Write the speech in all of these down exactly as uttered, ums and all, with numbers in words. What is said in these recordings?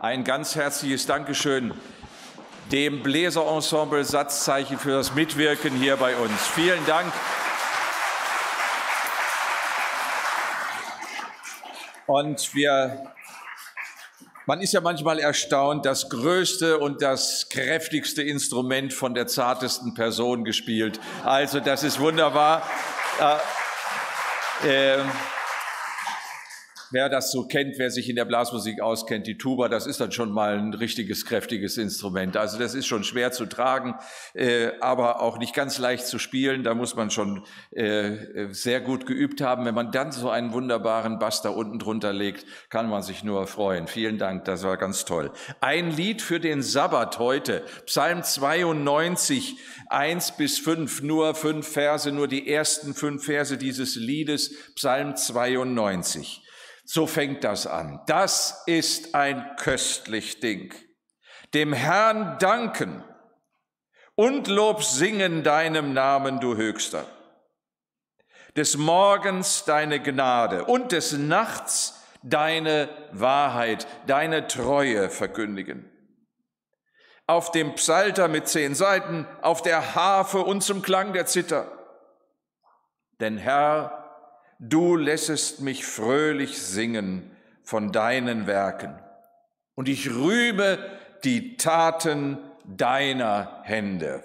ein ganz herzliches Dankeschön dem Bläserensemble Satzzeichen für das Mitwirken hier bei uns. Vielen Dank. Und wir, man ist ja manchmal erstaunt, das größte und das kräftigste Instrument von der zartesten Person gespielt. Also das ist wunderbar. Äh, äh, Wer das so kennt, wer sich in der Blasmusik auskennt, die Tuba, das ist dann schon mal ein richtiges, kräftiges Instrument. Also das ist schon schwer zu tragen, äh, aber auch nicht ganz leicht zu spielen. Da muss man schon äh, sehr gut geübt haben. Wenn man dann so einen wunderbaren Bass da unten drunter legt, kann man sich nur freuen. Vielen Dank, das war ganz toll. Ein Lied für den Sabbat heute, Psalm zweiundneunzig, eins bis fünf, nur fünf Verse, nur die ersten fünf Verse dieses Liedes, Psalm zweiundneunzig. So fängt das an. Das ist ein köstlich Ding. Dem Herrn danken und Lob singen deinem Namen, du Höchster. Des Morgens deine Gnade und des Nachts deine Wahrheit, deine Treue verkündigen. Auf dem Psalter mit zehn Saiten, auf der Harfe und zum Klang der Zither. Denn Herr, du lässest mich fröhlich singen von deinen Werken, und ich rühme die Taten deiner Hände.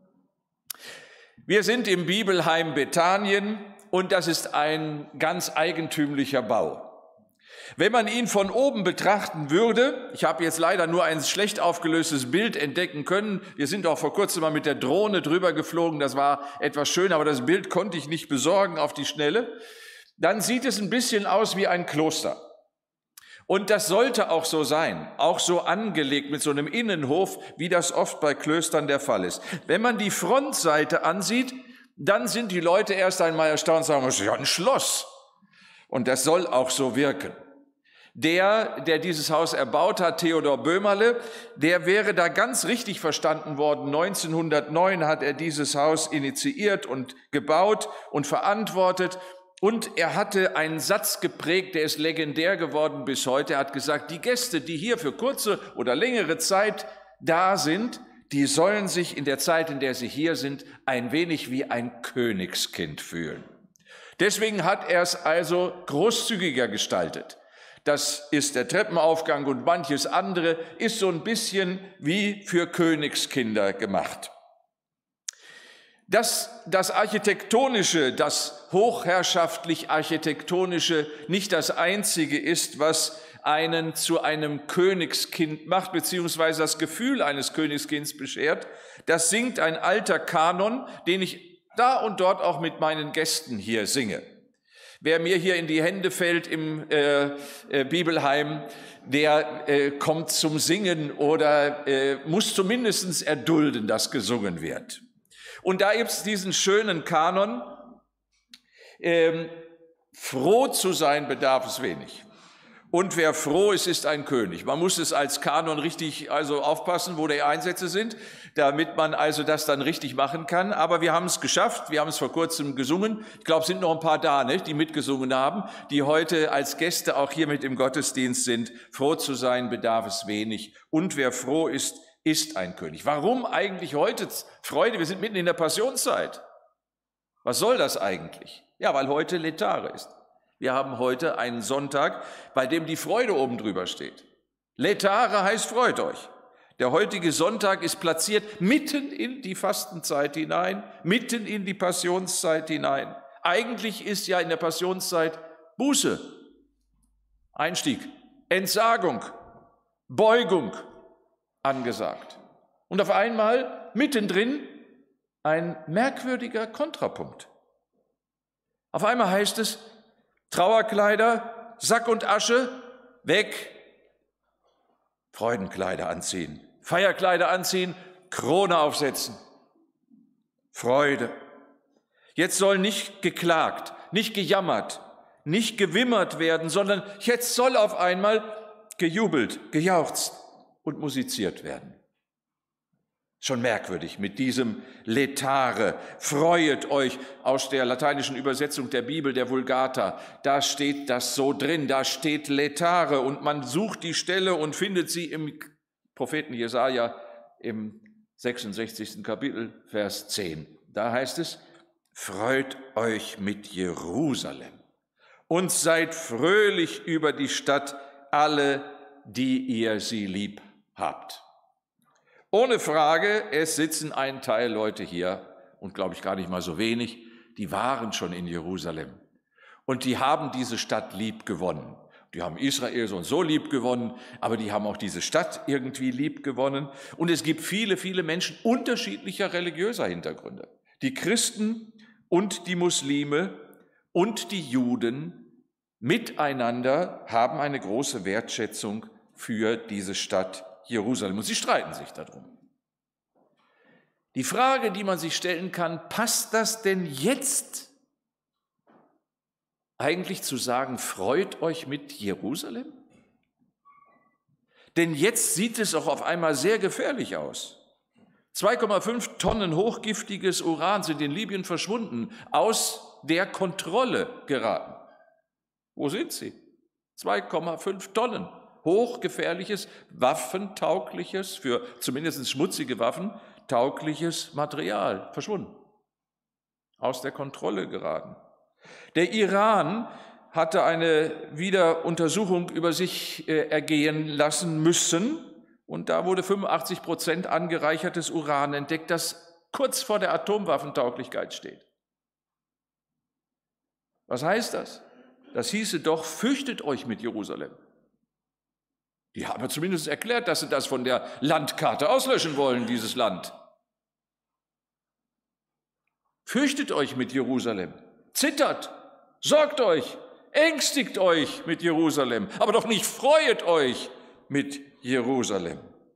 Wir sind im Bibelheim Bethanien, und das ist ein ganz eigentümlicher Bau. Wenn man ihn von oben betrachten würde, ich habe jetzt leider nur ein schlecht aufgelöstes Bild entdecken können, wir sind auch vor kurzem mal mit der Drohne drüber geflogen, das war etwas schön, aber das Bild konnte ich nicht besorgen auf die Schnelle, dann sieht es ein bisschen aus wie ein Kloster. Und das sollte auch so sein, auch so angelegt mit so einem Innenhof, wie das oft bei Klöstern der Fall ist. Wenn man die Frontseite ansieht, dann sind die Leute erst einmal erstaunt und sagen, das ist ja ein Schloss. Und das soll auch so wirken. Der, der dieses Haus erbaut hat, Theodor Böhmerle, der wäre da ganz richtig verstanden worden. neunzehnhundertneun hat er dieses Haus initiiert und gebaut und verantwortet. Und er hatte einen Satz geprägt, der ist legendär geworden bis heute. Er hat gesagt, die Gäste, die hier für kurze oder längere Zeit da sind, die sollen sich in der Zeit, in der sie hier sind, ein wenig wie ein Königskind fühlen. Deswegen hat er es also großzügiger gestaltet. Das ist der Treppenaufgang und manches andere ist so ein bisschen wie für Königskinder gemacht. Dass das Architektonische, das hochherrschaftlich-architektonische nicht das Einzige ist, was einen zu einem Königskind macht, beziehungsweise das Gefühl eines Königskinds beschert, das singt ein alter Kanon, den ich da und dort auch mit meinen Gästen hier singe. Wer mir hier in die Hände fällt im äh, äh, Bibelheim, der äh, kommt zum Singen oder äh, muss zumindest erdulden, dass gesungen wird. Und da gibt es diesen schönen Kanon, ähm, froh zu sein bedarf es wenig. Und wer froh ist, ist ein König. Man muss es als Kanon richtig also aufpassen, wo die Einsätze sind, damit man also das dann richtig machen kann. Aber wir haben es geschafft, wir haben es vor kurzem gesungen. Ich glaube, es sind noch ein paar da, ne, die mitgesungen haben, die heute als Gäste auch hier mit im Gottesdienst sind. Froh zu sein bedarf es wenig. Und wer froh ist, ist ein König. Warum eigentlich heute Freude? Wir sind mitten in der Passionszeit. Was soll das eigentlich? Ja, weil heute Letare ist. Wir haben heute einen Sonntag, bei dem die Freude oben drüber steht. Letare heißt freut euch. Der heutige Sonntag ist platziert mitten in die Fastenzeit hinein, mitten in die Passionszeit hinein. Eigentlich ist ja in der Passionszeit Buße, Einstieg, Entsagung, Beugung angesagt. Und auf einmal mittendrin ein merkwürdiger Kontrapunkt. Auf einmal heißt es, Trauerkleider, Sack und Asche, weg, Freudenkleider anziehen, Feierkleider anziehen, Krone aufsetzen, Freude. Jetzt soll nicht geklagt, nicht gejammert, nicht gewimmert werden, sondern jetzt soll auf einmal gejubelt, gejauchzt und musiziert werden. Schon merkwürdig mit diesem Letare. Freuet euch, aus der lateinischen Übersetzung der Bibel, der Vulgata. Da steht das so drin, da steht Letare und man sucht die Stelle und findet sie im Propheten Jesaja im sechsundsechzigsten Kapitel, Vers zehn. Da heißt es, freut euch mit Jerusalem und seid fröhlich über die Stadt, alle, die ihr sie lieb habt. Ohne Frage, es sitzen ein Teil Leute hier, und glaube ich gar nicht mal so wenig, die waren schon in Jerusalem. Und die haben diese Stadt lieb gewonnen. Die haben Israel so und so lieb gewonnen, aber die haben auch diese Stadt irgendwie lieb gewonnen. Und es gibt viele, viele Menschen unterschiedlicher religiöser Hintergründe. Die Christen und die Muslime und die Juden miteinander haben eine große Wertschätzung für diese Stadt Jerusalem. Und sie streiten sich darum. Die Frage, die man sich stellen kann, passt das denn jetzt eigentlich zu sagen, freut euch mit Jerusalem? Denn jetzt sieht es auch auf einmal sehr gefährlich aus. zwei Komma fünf Tonnen hochgiftiges Uran sind in Libyen verschwunden, aus der Kontrolle geraten. Wo sind sie? zwei Komma fünf Tonnen. Hochgefährliches, waffentaugliches, für zumindest schmutzige Waffen, taugliches Material verschwunden, aus der Kontrolle geraten. Der Iran hatte eine Wiederuntersuchung über sich äh, ergehen lassen müssen und da wurde fünfundachtzig Prozent angereichertes Uran entdeckt, das kurz vor der Atomwaffentauglichkeit steht. Was heißt das? Das hieße doch, fürchtet euch mit Jerusalem. Die haben zumindest erklärt, dass sie das von der Landkarte auslöschen wollen, dieses Land. Fürchtet euch mit Jerusalem, zittert, sorgt euch, ängstigt euch mit Jerusalem, aber doch nicht freuet euch mit Jerusalem.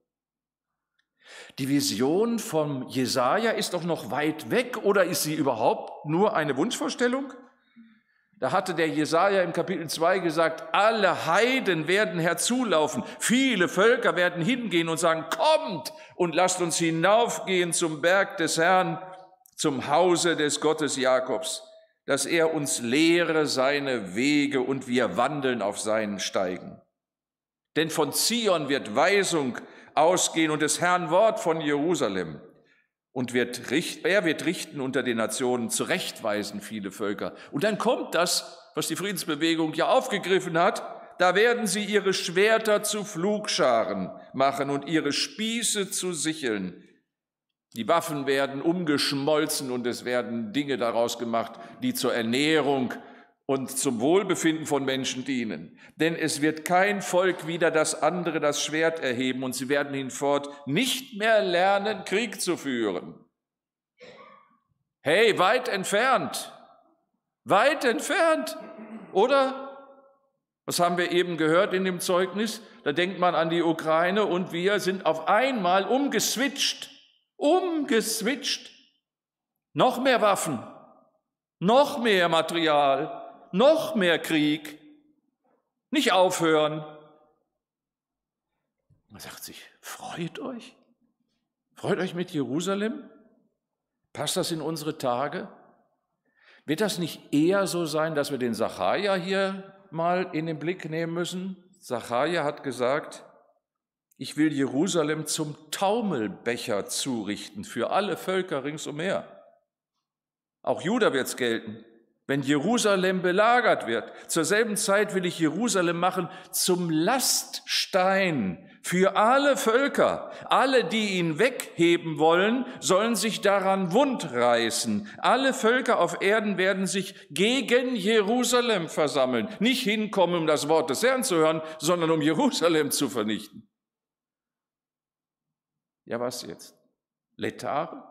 Die Vision vom Jesaja ist doch noch weit weg oder ist sie überhaupt nur eine Wunschvorstellung? Da hatte der Jesaja im Kapitel zwei gesagt, alle Heiden werden herzulaufen, viele Völker werden hingehen und sagen, kommt und lasst uns hinaufgehen zum Berg des Herrn, zum Hause des Gottes Jakobs, dass er uns lehre seine Wege und wir wandeln auf seinen Steigen. Denn von Zion wird Weisung ausgehen und des Herrn Wort von Jerusalem. Und wird richt, er wird richten unter den Nationen, zurechtweisen viele Völker. Und dann kommt das, was die Friedensbewegung ja aufgegriffen hat, da werden sie ihre Schwerter zu Pflugscharen machen und ihre Spieße zu Sicheln. Die Waffen werden umgeschmolzen und es werden Dinge daraus gemacht, die zur Ernährung und zum Wohlbefinden von Menschen dienen. Denn es wird kein Volk wieder das andere das Schwert erheben und sie werden hinfort nicht mehr lernen, Krieg zu führen. Hey, weit entfernt, weit entfernt, oder? Was haben wir eben gehört in dem Zeugnis? Da denkt man an die Ukraine und wir sind auf einmal umgeswitcht, umgeswitcht. Noch mehr Waffen, noch mehr Material, noch mehr Krieg, nicht aufhören. Man sagt sich, freut euch, freut euch mit Jerusalem. Passt das in unsere Tage? Wird das nicht eher so sein, dass wir den Sacharja hier mal in den Blick nehmen müssen? Sacharja hat gesagt, ich will Jerusalem zum Taumelbecher zurichten für alle Völker ringsumher. Auch Juda wird es gelten. Wenn Jerusalem belagert wird, zur selben Zeit will ich Jerusalem machen zum Laststein für alle Völker. Alle, die ihn wegheben wollen, sollen sich daran wundreißen. Alle Völker auf Erden werden sich gegen Jerusalem versammeln. Nicht hinkommen, um das Wort des Herrn zu hören, sondern um Jerusalem zu vernichten. Ja, was jetzt? Letare?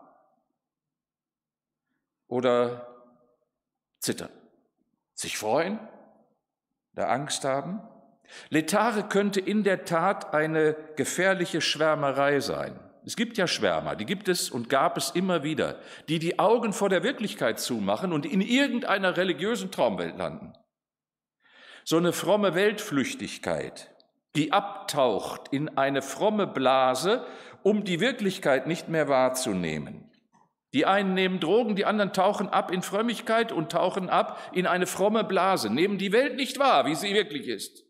Oder zittern, sich freuen, da Angst haben. Letare könnte in der Tat eine gefährliche Schwärmerei sein. Es gibt ja Schwärmer, die gibt es und gab es immer wieder, die die Augen vor der Wirklichkeit zumachen und in irgendeiner religiösen Traumwelt landen. So eine fromme Weltflüchtigkeit, die abtaucht in eine fromme Blase, um die Wirklichkeit nicht mehr wahrzunehmen. Die einen nehmen Drogen, die anderen tauchen ab in Frömmigkeit und tauchen ab in eine fromme Blase, nehmen die Welt nicht wahr, wie sie wirklich ist.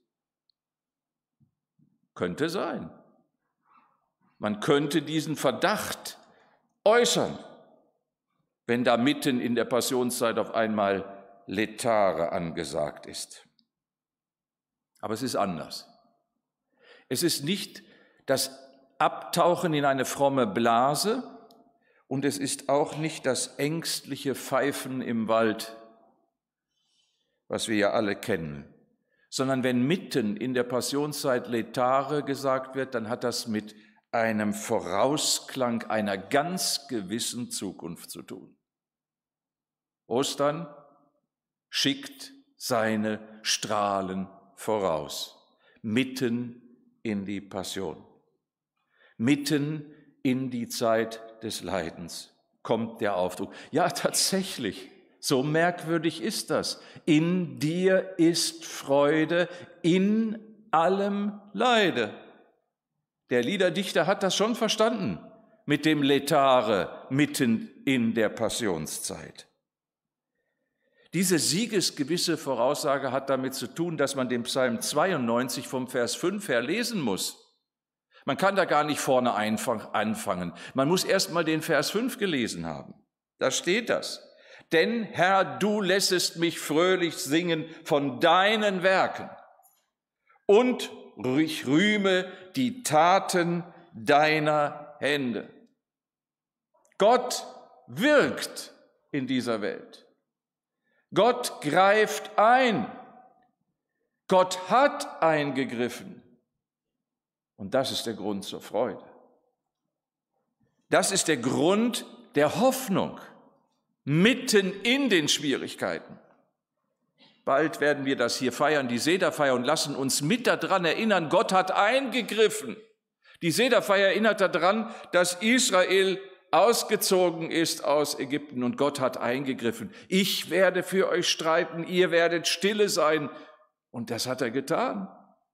Könnte sein. Man könnte diesen Verdacht äußern, wenn da mitten in der Passionszeit auf einmal Letare angesagt ist. Aber es ist anders. Es ist nicht das Abtauchen in eine fromme Blase und es ist auch nicht das ängstliche Pfeifen im Wald, was wir ja alle kennen, sondern wenn mitten in der Passionszeit Letare gesagt wird, dann hat das mit einem Vorausklang einer ganz gewissen Zukunft zu tun. Ostern schickt seine Strahlen voraus, mitten in die Passion. Mitten in die Zeit des Leidens kommt der Auftrag. Ja, tatsächlich, so merkwürdig ist das. In dir ist Freude in allem Leide. Der Liederdichter hat das schon verstanden mit dem Letare mitten in der Passionszeit. Diese siegesgewisse Voraussage hat damit zu tun, dass man den Psalm zweiundneunzig vom Vers fünf her lesen muss. Man kann da gar nicht vorne anfangen. Man muss erst mal den Vers fünf gelesen haben. Da steht das. Denn, Herr, du lässest mich fröhlich singen von deinen Werken und ich rühme die Taten deiner Hände. Gott wirkt in dieser Welt. Gott greift ein. Gott hat eingegriffen. Und das ist der Grund zur Freude. Das ist der Grund der Hoffnung, mitten in den Schwierigkeiten. Bald werden wir das hier feiern, die Sederfeier, und lassen uns mit daran erinnern, Gott hat eingegriffen. Die Sederfeier erinnert daran, dass Israel ausgezogen ist aus Ägypten und Gott hat eingegriffen. Ich werde für euch streiten, ihr werdet stille sein. Und das hat er getan.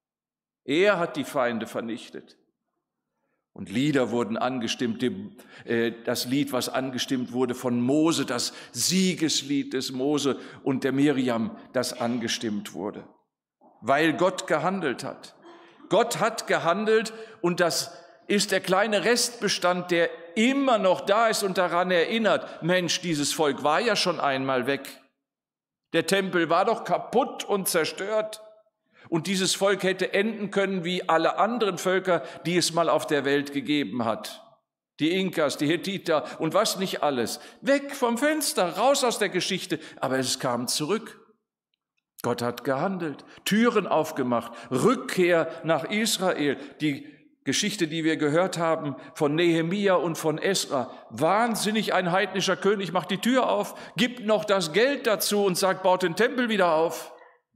Er hat die Feinde vernichtet. Und Lieder wurden angestimmt, das Lied, was angestimmt wurde von Mose, das Siegeslied des Mose und der Miriam, das angestimmt wurde, weil Gott gehandelt hat. Gott hat gehandelt und das ist der kleine Restbestand, der immer noch da ist und daran erinnert, Mensch, dieses Volk war ja schon einmal weg. Der Tempel war doch kaputt und zerstört. Und dieses Volk hätte enden können wie alle anderen Völker, die es mal auf der Welt gegeben hat. Die Inkas, die Hethiter und was nicht alles. Weg vom Fenster, raus aus der Geschichte. Aber es kam zurück. Gott hat gehandelt, Türen aufgemacht, Rückkehr nach Israel. Die Geschichte, die wir gehört haben von Nehemia und von Esra. Wahnsinnig, ein heidnischer König macht die Tür auf, gibt noch das Geld dazu und sagt, baut den Tempel wieder auf.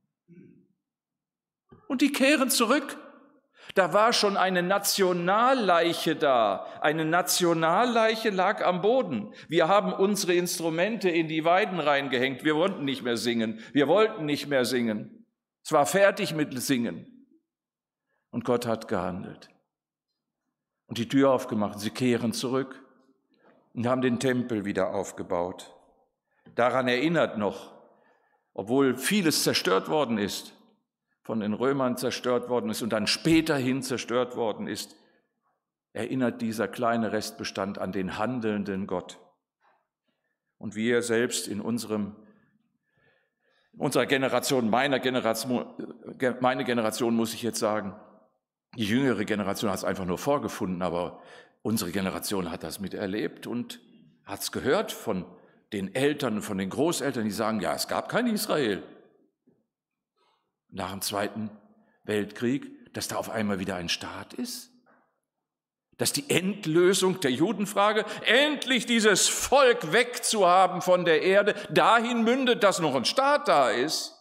Und die kehren zurück. Da war schon eine Nationalleiche da. Eine Nationalleiche lag am Boden. Wir haben unsere Instrumente in die Weiden reingehängt. Wir wollten nicht mehr singen. Wir wollten nicht mehr singen. Es war fertig mit Singen. Und Gott hat gehandelt. Und die Tür aufgemacht. Sie kehren zurück und haben den Tempel wieder aufgebaut. Daran erinnert noch, obwohl vieles zerstört worden ist, von den Römern zerstört worden ist und dann späterhin zerstört worden ist, erinnert dieser kleine Restbestand an den handelnden Gott. Und wir selbst in unserem, unserer Generation, meiner Generation, meine Generation muss ich jetzt sagen, die jüngere Generation hat es einfach nur vorgefunden, aber unsere Generation hat das miterlebt und hat es gehört von den Eltern und von den Großeltern, die sagen, ja, es gab kein Israel. Nach dem Zweiten Weltkrieg, dass da auf einmal wieder ein Staat ist, dass die Endlösung der Judenfrage, endlich dieses Volk wegzuhaben von der Erde, dahin mündet, dass noch ein Staat da ist.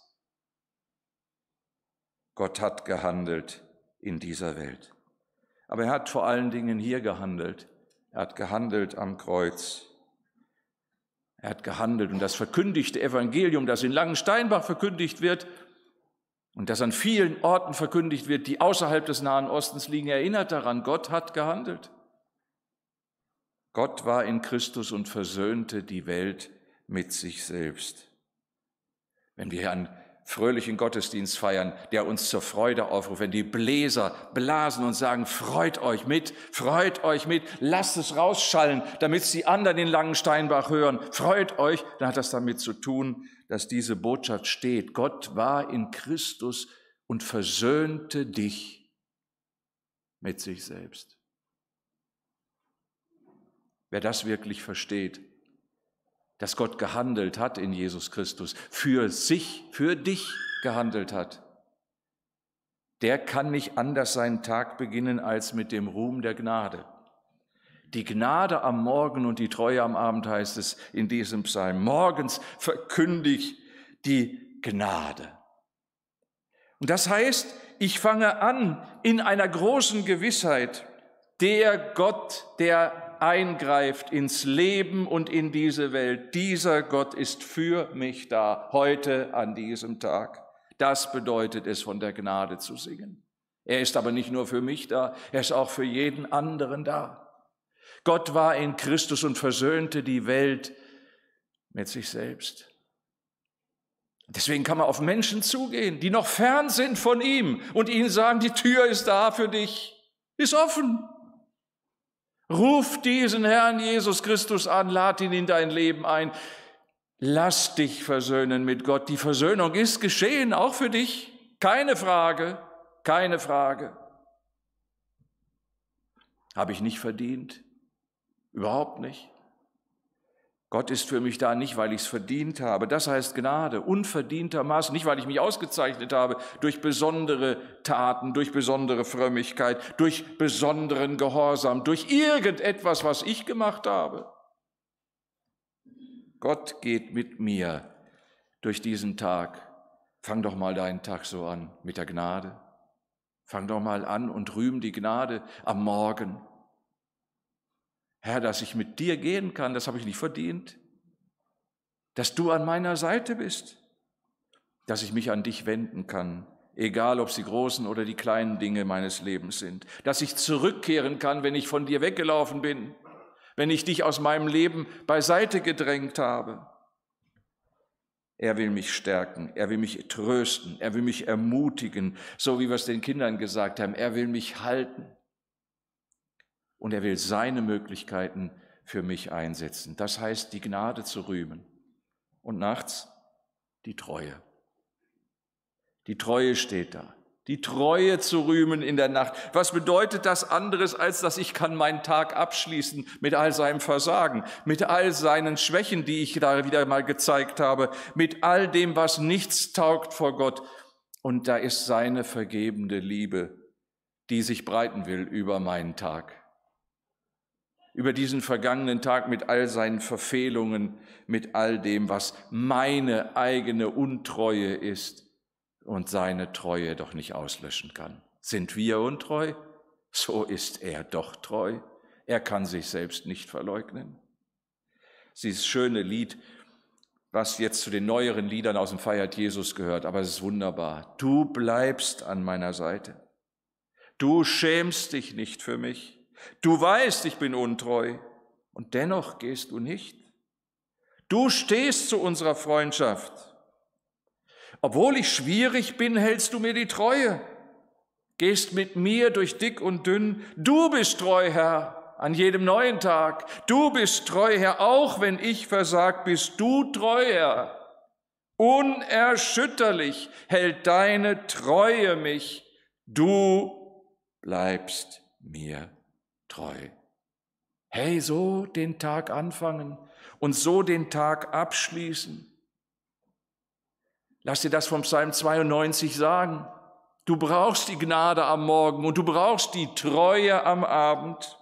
Gott hat gehandelt in dieser Welt. Aber er hat vor allen Dingen hier gehandelt. Er hat gehandelt am Kreuz. Er hat gehandelt und das verkündigte Evangelium, das in Langensteinbach verkündigt wird, und das an vielen Orten verkündigt wird, die außerhalb des Nahen Ostens liegen, erinnert daran, Gott hat gehandelt. Gott war in Christus und versöhnte die Welt mit sich selbst. Wenn wir einen fröhlichen Gottesdienst feiern, der uns zur Freude aufruft, wenn die Bläser blasen und sagen, freut euch mit, freut euch mit, lasst es rausschallen, damit es die anderen in Langensteinbach hören, freut euch, dann hat das damit zu tun, dass diese Botschaft steht. Gott war in Christus und versöhnte dich mit sich selbst. Wer das wirklich versteht, dass Gott gehandelt hat in Jesus Christus, für sich, für dich gehandelt hat, der kann nicht anders seinen Tag beginnen als mit dem Ruhm der Gnade. Die Gnade am Morgen und die Treue am Abend heißt es in diesem Psalm. Morgens verkündig die Gnade. Und das heißt, ich fange an in einer großen Gewissheit, der Gott, der eingreift ins Leben und in diese Welt. Dieser Gott ist für mich da, heute an diesem Tag. Das bedeutet es, von der Gnade zu singen. Er ist aber nicht nur für mich da, er ist auch für jeden anderen da. Gott war in Christus und versöhnte die Welt mit sich selbst. Deswegen kann man auf Menschen zugehen, die noch fern sind von ihm und ihnen sagen, die Tür ist da für dich, ist offen. Ruf diesen Herrn Jesus Christus an, lad ihn in dein Leben ein. Lass dich versöhnen mit Gott. Die Versöhnung ist geschehen, auch für dich. Keine Frage, keine Frage. Habe ich nicht verdient? Überhaupt nicht. Gott ist für mich da nicht, weil ich es verdient habe. Das heißt Gnade, unverdientermaßen, nicht, weil ich mich ausgezeichnet habe durch besondere Taten, durch besondere Frömmigkeit, durch besonderen Gehorsam, durch irgendetwas, was ich gemacht habe. Gott geht mit mir durch diesen Tag. Fang doch mal deinen Tag so an, mit der Gnade. Fang doch mal an und rühm die Gnade am Morgen. Herr, dass ich mit dir gehen kann, das habe ich nicht verdient. Dass du an meiner Seite bist, dass ich mich an dich wenden kann, egal ob es die großen oder die kleinen Dinge meines Lebens sind. Dass ich zurückkehren kann, wenn ich von dir weggelaufen bin, wenn ich dich aus meinem Leben beiseite gedrängt habe. Er will mich stärken, er will mich trösten, er will mich ermutigen, so wie wir es den Kindern gesagt haben. Er will mich halten. Und er will seine Möglichkeiten für mich einsetzen. Das heißt, die Gnade zu rühmen. Und nachts die Treue. Die Treue steht da. Die Treue zu rühmen in der Nacht. Was bedeutet das anderes, als dass ich kann meinen Tag abschließen mit all seinem Versagen, mit all seinen Schwächen, die ich da wieder mal gezeigt habe, mit all dem, was nichts taugt vor Gott. Und da ist seine vergebende Liebe, die sich breiten will über meinen Tag. Über diesen vergangenen Tag mit all seinen Verfehlungen, mit all dem, was meine eigene Untreue ist und seine Treue doch nicht auslöschen kann. Sind wir untreu? So ist er doch treu. Er kann sich selbst nicht verleugnen. Dieses schöne Lied, was jetzt zu den neueren Liedern aus dem Feiert Jesus gehört, aber es ist wunderbar. Du bleibst an meiner Seite. Du schämst dich nicht für mich. Du weißt, ich bin untreu, und dennoch gehst du nicht. Du stehst zu unserer Freundschaft. Obwohl ich schwierig bin, hältst du mir die Treue. Gehst mit mir durch dick und dünn. Du bist treu, Herr, an jedem neuen Tag. Du bist treu, Herr, auch wenn ich versag, bist du treu, Herr. Unerschütterlich hält deine Treue mich. Du bleibst mir treu. Hey, so den Tag anfangen und so den Tag abschließen. Lass dir das vom Psalm zweiundneunzig sagen. Du brauchst die Gnade am Morgen und du brauchst die Treue am Abend.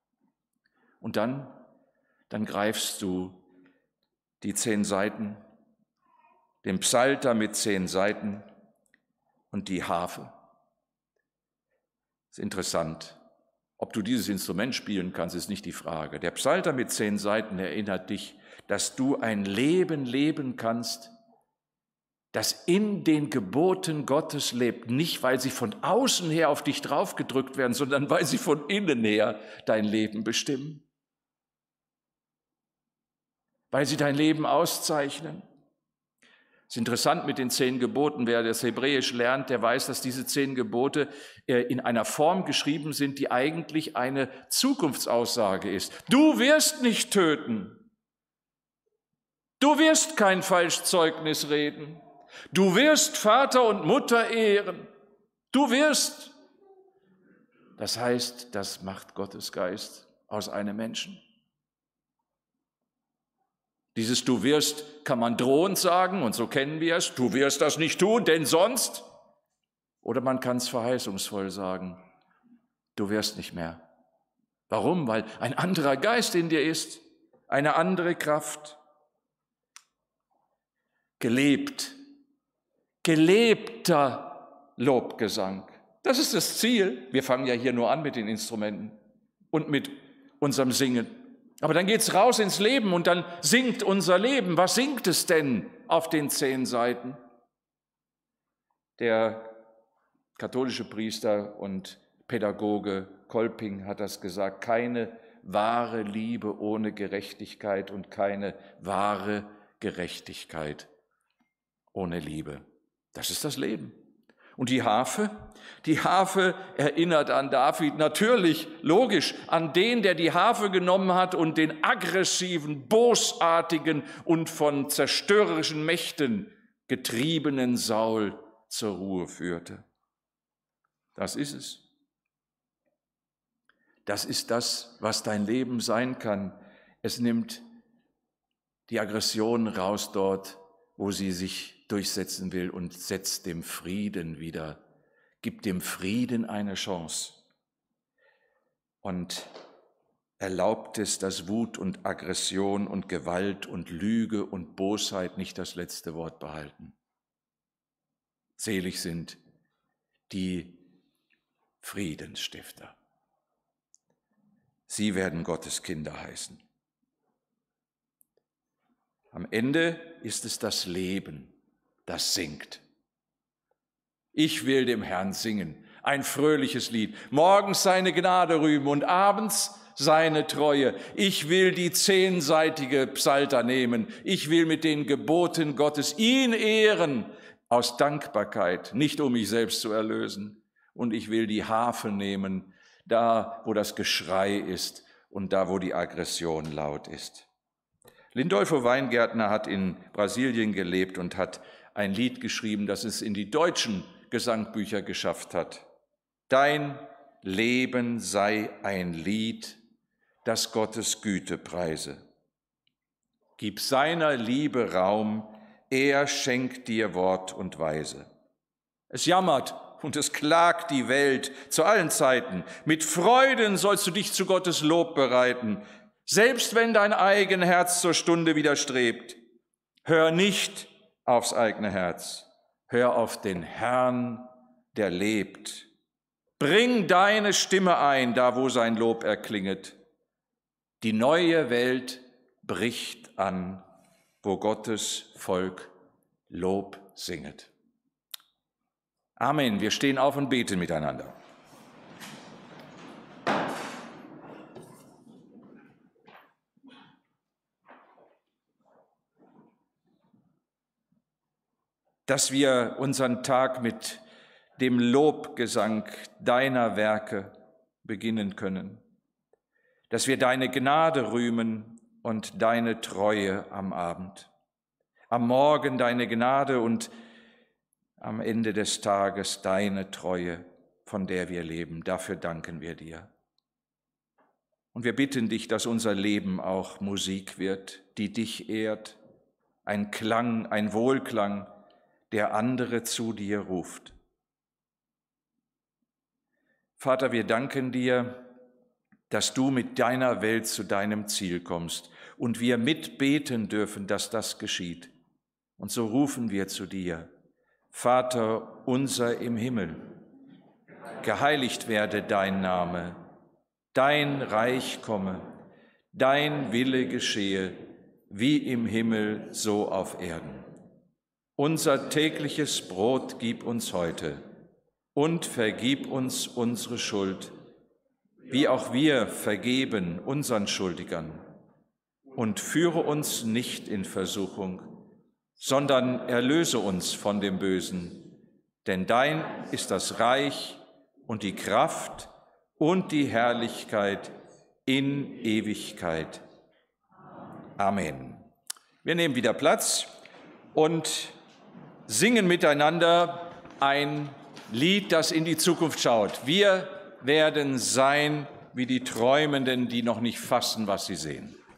Und dann, dann greifst du die zehn Seiten, den Psalter mit zehn Seiten und die Harfe. Das ist interessant. Ob du dieses Instrument spielen kannst, ist nicht die Frage. Der Psalter mit zehn Seiten erinnert dich, dass du ein Leben leben kannst, das in den Geboten Gottes lebt, nicht weil sie von außen her auf dich draufgedrückt werden, sondern weil sie von innen her dein Leben bestimmen, weil sie dein Leben auszeichnen. Es ist interessant mit den zehn Geboten. Wer das Hebräisch lernt, der weiß, dass diese zehn Gebote in einer Form geschrieben sind, die eigentlich eine Zukunftsaussage ist. Du wirst nicht töten. Du wirst kein Falschzeugnis reden. Du wirst Vater und Mutter ehren. Du wirst. Das heißt, das macht Gottes Geist aus einem Menschen. Dieses Du wirst kann man drohend sagen, und so kennen wir es. Du wirst das nicht tun, denn sonst. Oder man kann es verheißungsvoll sagen. Du wirst nicht mehr. Warum? Weil ein anderer Geist in dir ist, eine andere Kraft. Gelebt. Gelebter Lobgesang. Das ist das Ziel. Wir fangen ja hier nur an mit den Instrumenten und mit unserem Singen. Aber dann geht's raus ins Leben und dann singt unser Leben. Was singt es denn auf den zehn Seiten? Der katholische Priester und Pädagoge Kolping hat das gesagt. Keine wahre Liebe ohne Gerechtigkeit und keine wahre Gerechtigkeit ohne Liebe. Das ist das Leben. Und die Harfe? Die Harfe erinnert an David, natürlich, logisch, an den, der die Harfe genommen hat und den aggressiven, bosartigen und von zerstörerischen Mächten getriebenen Saul zur Ruhe führte. Das ist es. Das ist das, was dein Leben sein kann. Es nimmt die Aggression raus dort, wo sie sich durchsetzen will und setzt dem Frieden wieder, gibt dem Frieden eine Chance und erlaubt es, dass Wut und Aggression und Gewalt und Lüge und Bosheit nicht das letzte Wort behalten. Selig sind die Friedensstifter. Sie werden Gottes Kinder heißen. Am Ende ist es das Leben, das singt. Ich will dem Herrn singen, ein fröhliches Lied, morgens seine Gnade rühmen und abends seine Treue. Ich will die zehnseitige Psalter nehmen, ich will mit den Geboten Gottes ihn ehren, aus Dankbarkeit, nicht um mich selbst zu erlösen. Und ich will die Harfe nehmen, da wo das Geschrei ist und da wo die Aggression laut ist. Lindolfo Weingärtner hat in Brasilien gelebt und hat ein Lied geschrieben, das es in die deutschen Gesangbücher geschafft hat. Dein Leben sei ein Lied, das Gottes Güte preise. Gib seiner Liebe Raum, er schenkt dir Wort und Weise. Es jammert und es klagt die Welt zu allen Zeiten. Mit Freuden sollst du dich zu Gottes Lob bereiten, selbst wenn dein eigen Herz zur Stunde widerstrebt. Hör nicht aufs eigene Herz, hör auf den Herrn, der lebt. Bring deine Stimme ein, da wo sein Lob erklinget. Die neue Welt bricht an, wo Gottes Volk Lob singet. Amen. Wir stehen auf und beten miteinander. Dass wir unseren Tag mit dem Lobgesang deiner Werke beginnen können, dass wir deine Gnade rühmen und deine Treue am Abend, am Morgen deine Gnade und am Ende des Tages deine Treue, von der wir leben. Dafür danken wir dir. Und wir bitten dich, dass unser Leben auch Musik wird, die dich ehrt, ein Klang, ein Wohlklang, der andere zu dir ruft. Vater, wir danken dir, dass du mit deiner Welt zu deinem Ziel kommst und wir mitbeten dürfen, dass das geschieht. Und so rufen wir zu dir, Vater unser im Himmel, geheiligt werde dein Name, dein Reich komme, dein Wille geschehe, wie im Himmel, so auf Erden. Unser tägliches Brot gib uns heute und vergib uns unsere Schuld, wie auch wir vergeben unseren Schuldigern. Und führe uns nicht in Versuchung, sondern erlöse uns von dem Bösen. Denn dein ist das Reich und die Kraft und die Herrlichkeit in Ewigkeit. Amen. Wir nehmen wieder Platz und singen miteinander ein Lied, das in die Zukunft schaut. Wir werden sein wie die Träumenden, die noch nicht fassen, was sie sehen.